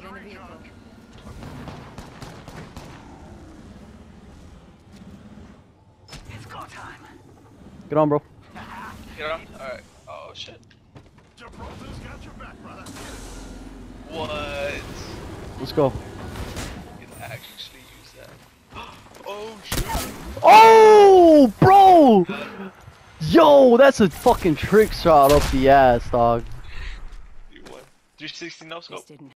Get in the vehicle. It's go time. Get on, bro. Get on? Alright. Oh shit. Gibraltar's got your back, brother. What? Let's go. You can actually use that. Oh shit. Oh, bro! Yo, that's a fucking trick shot up the ass, dog. You won. 360 no scope. This didn't